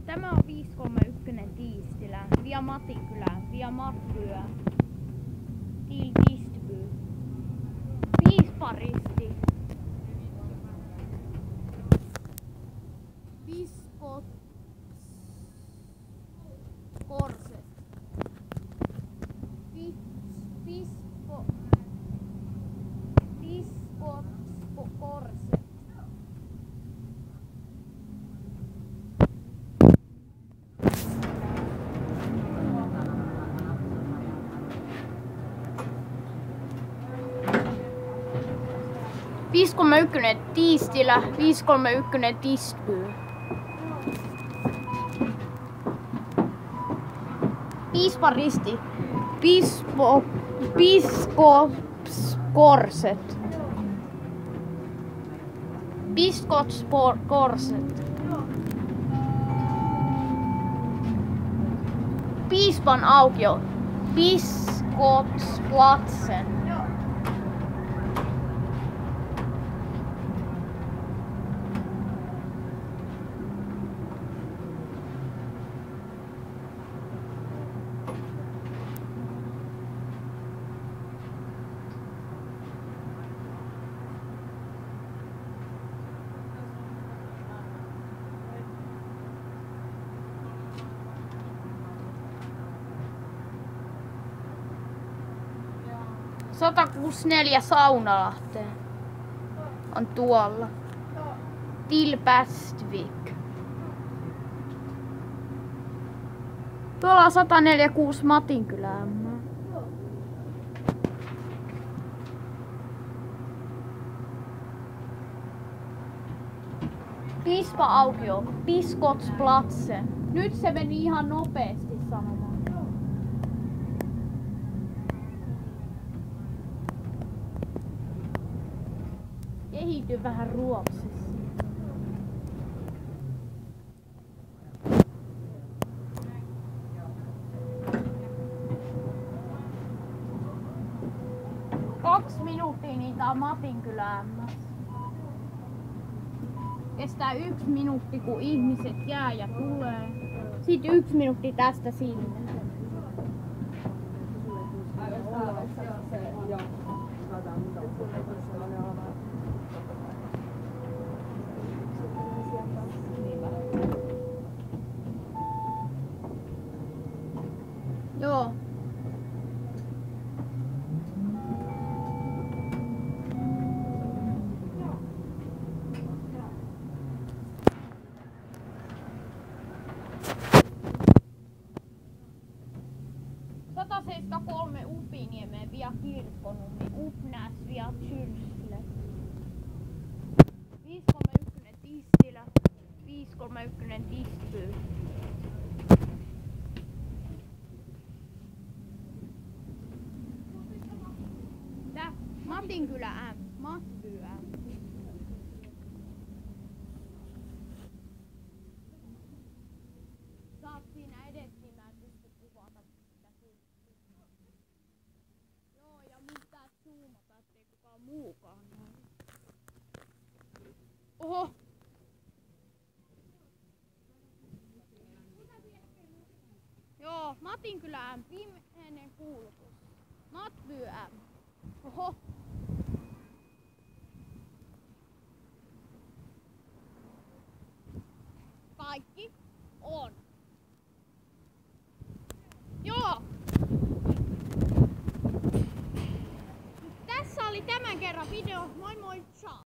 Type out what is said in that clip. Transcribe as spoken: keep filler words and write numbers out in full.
Tämä on viisi kolme yksi Tiistilä, via Matinkylä, via Mattyä, til Tistby, Piisparisti, Piskot, Korset, Pis, Pispo, Piskot, Korset. viisi kolme yksi Tiistilä, viisi kolme yksi Tistby. Piisparisti, Pispo, Piskops, Korset. Piskots, Korset. Piispan aukio, Biskopsplatsen. sata kuusikymmentäneljä Saunalahteen on tuolla. Til Pastvik. Tuolla on sata neljäkymmentäkuusi Matinkylää. Pispa aukio, Biskopsplatsen. Nyt se meni ihan nopeasti sanomaan. Kehity vähän Ruotsissa. Kaksi minuuttia niitä on Matinkylään. Kestää yksi minuutti kun ihmiset jää ja tulee. Sitten yksi minuutti tästä sinne. Joo. sata seitsemänkymmentäkolme Upiniemeen via Kirkkonummi, Upnäs via Tsyrsle. viisi kolme yksi Tistilä, viisi kolme yksi Tistby. Tää Matinkylä M, Matty M. Saat siinä edeskin, mä en pysty kuvata sitä kulttuuria. Joo, ja mun pitää zoomata, ettei kukaan muukaan näe. Oho! Joo, Matinkylä M, viimeinen kuulutus. Matty M. Oho! Kaikki on. Joo! Tässä oli tämän kerran video. Moi moi, ciao!